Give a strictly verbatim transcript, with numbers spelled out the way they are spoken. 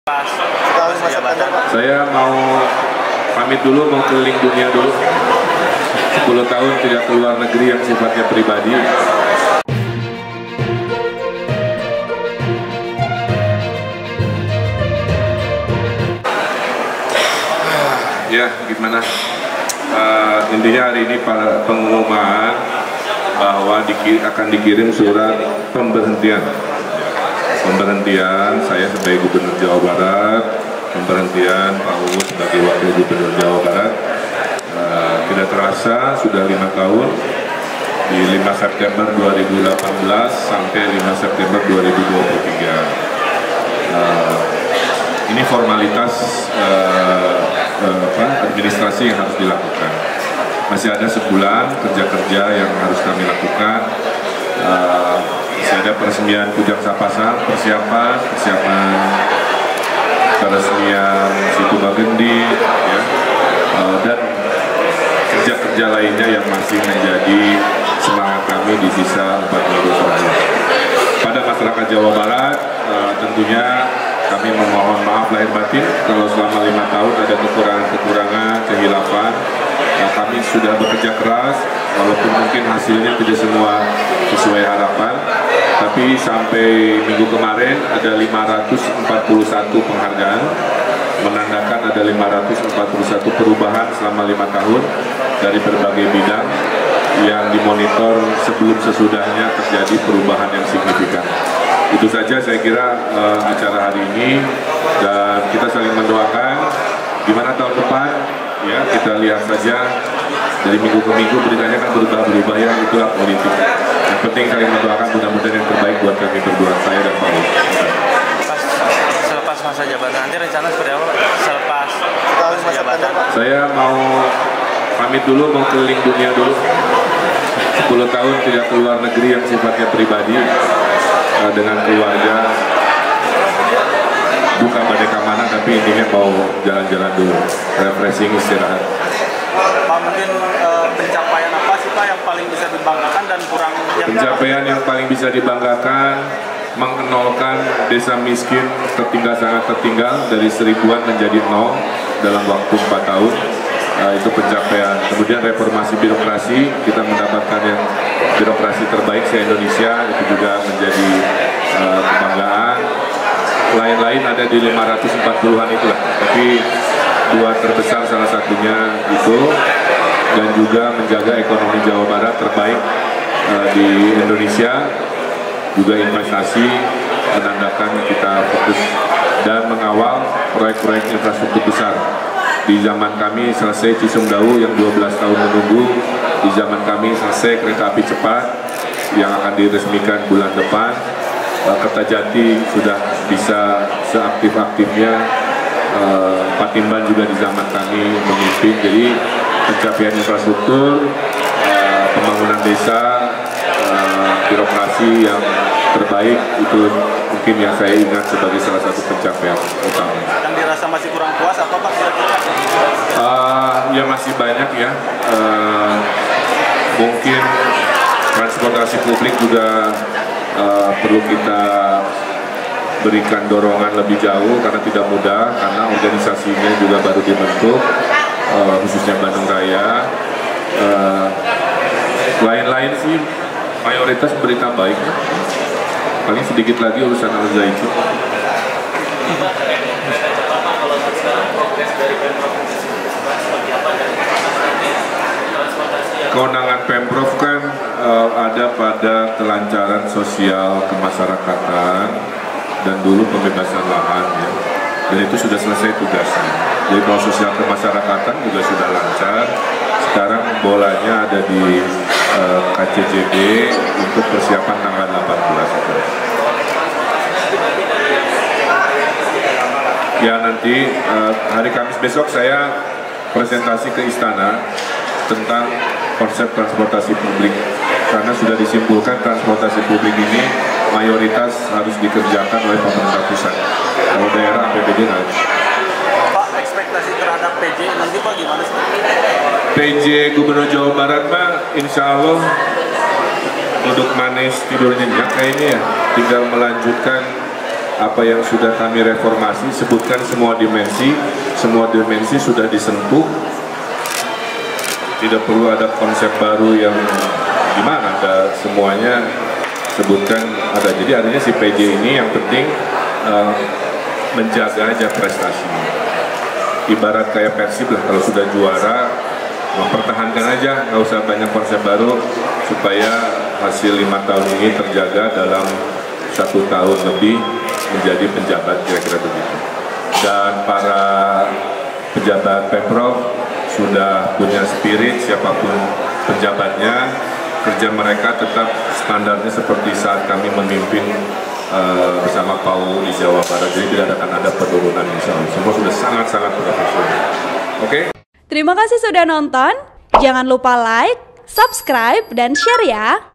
Pas jabatan. Saya mau pamit dulu, mau keliling dunia dulu. sepuluh tahun tidak keluar negeri yang sifatnya pribadi. Ya, gimana? Uh, intinya hari ini pada pengumuman bahwa diki, akan dikirim surat pemberhentian. Pemberhentian saya sebagai Gubernur Jawa Barat, pemberhentian Pak Uus sebagai Wakil Gubernur Jawa Barat. Uh, tidak terasa sudah lima tahun, di lima September dua ribu delapan belas sampai lima September dua ribu dua puluh tiga. Uh, ini formalitas uh, uh, apa, administrasi yang harus dilakukan. Masih ada sebulan kerja-kerja yang harus kami lakukan. Uh, masih ada peresmian Puncak Sapasang, persiapan, persiapan peresmian Situ Bagendit, ya, uh, dan kerja-kerja lainnya yang masih menjadi semangat kami di sisa empat minggu terakhir. Pada masyarakat Jawa Barat, uh, tentunya kami memohon maaf lahir batin kalau selama lima tahun ada kekurangan-kekurangan, kehilafan. Nah, kami sudah bekerja keras, walaupun mungkin hasilnya tidak semua sesuai harapan, tapi sampai minggu kemarin ada lima ratus empat puluh satu penghargaan, menandakan ada lima ratus empat puluh satu perubahan selama lima tahun dari berbagai bidang yang dimonitor sebelum sesudahnya terjadi perubahan yang signifikan. Itu saja saya kira uh, acara hari ini, dan kita saling mendoakan gimana tahun depan. Ya, kita lihat saja dari minggu ke minggu beritanya kan berubah-berubah, ya, itulah politik. Yang penting saling mendoakan mudah-mudahan yang terbaik buat kami berdua, saya dan Pak Uus. Selepas masa jabatan nanti rencana seperti apa? Selepas masa jabatan. Saya mau pamit dulu, mau keliling dunia dulu. sepuluh tahun tidak keluar negeri yang sifatnya pribadi, uh, dengan keluarga. Bukan badai kamana, tapi intinya mau jalan-jalan dulu, refreshing, istirahat. Pak, mungkin uh, pencapaian apa sih Pak yang paling bisa dibanggakan dan kurang? Yang pencapaian yang paling bisa dibanggakan, mengenolkan desa miskin tertinggal, sangat tertinggal, dari seribuan menjadi nol dalam waktu empat tahun. Uh, itu pencapaian. Kemudian reformasi birokrasi, kita mendapatkan yang birokrasi terbaik se-Indonesia, itu juga menjadi uh, kebanggaan. Lain-lain ada di lima ratus empat puluhan itulah, tapi dua terbesar salah satunya itu, dan juga menjaga ekonomi Jawa Barat terbaik uh, di Indonesia, juga investasi, menandakan kita fokus dan mengawal proyek-proyek infrastruktur besar. Di zaman kami selesai Cisumdawu yang dua belas tahun menunggu, di zaman kami selesai kereta api cepat yang akan diresmikan bulan depan. Kertajati sudah bisa seaktif-aktifnya, uh, Patimban juga di zaman kami memimpin. Jadi pencapaian infrastruktur, uh, pembangunan desa, uh, birokrasi yang terbaik, itu mungkin yang saya ingat sebagai salah satu pencapaian utama. Yang dirasa masih kurang puas apa Pak? Uh, ya masih banyak ya, uh, mungkin transportasi publik juga Uh, perlu kita berikan dorongan lebih jauh karena tidak mudah, karena organisasinya juga baru dibentuk, uh, khususnya Bandung Raya. Lain-lain uh, sih mayoritas berita baik, paling sedikit lagi urusan Al-Zaitun. Kewenangan Pemprov kan uh, ada pada kelancaran sosial kemasyarakatan dan dulu pembebasan lahan, ya. Dan itu sudah selesai tugasnya. Jadi kalau sosial kemasyarakatan juga sudah lancar. Sekarang bolanya ada di uh, K C J B untuk persiapan tanggal delapan belas. Ya, nanti uh, hari Kamis besok saya presentasi ke Istana tentang konsep transportasi publik, karena sudah disimpulkan transportasi publik ini mayoritas harus dikerjakan oleh pemerintah pusat. Kalau daerah A P B D nggak. Pak, ekspektasi terhadap P J nanti Pak gimana sih? P J Gubernur Jawa Barat mah insya Allah duduk manis tidur nyenyak kayaknya ya, tinggal melanjutkan apa yang sudah kami reformasi, sebutkan semua dimensi, semua dimensi sudah disentuh. Tidak perlu ada konsep baru yang gimana, ada semuanya sebutkan ada. Jadi artinya si P J ini yang penting uh, menjaga aja prestasinya. Ibarat kayak Persib lah, kalau sudah juara mempertahankan aja, nggak usah banyak konsep baru supaya hasil lima tahun ini terjaga dalam satu tahun lebih menjadi penjabat, kira-kira begitu. Dan para pejabat Pemprov sudah punya spirit, siapapun penjabatnya, kerja mereka tetap standarnya seperti saat kami memimpin uh, bersama P A U di Jawa Barat. Jadi tidak akan ada penurunan, insya Allah. Semua sudah sangat-sangat profesional. Oke? Okay? Terima kasih sudah nonton. Jangan lupa like, subscribe, dan share ya.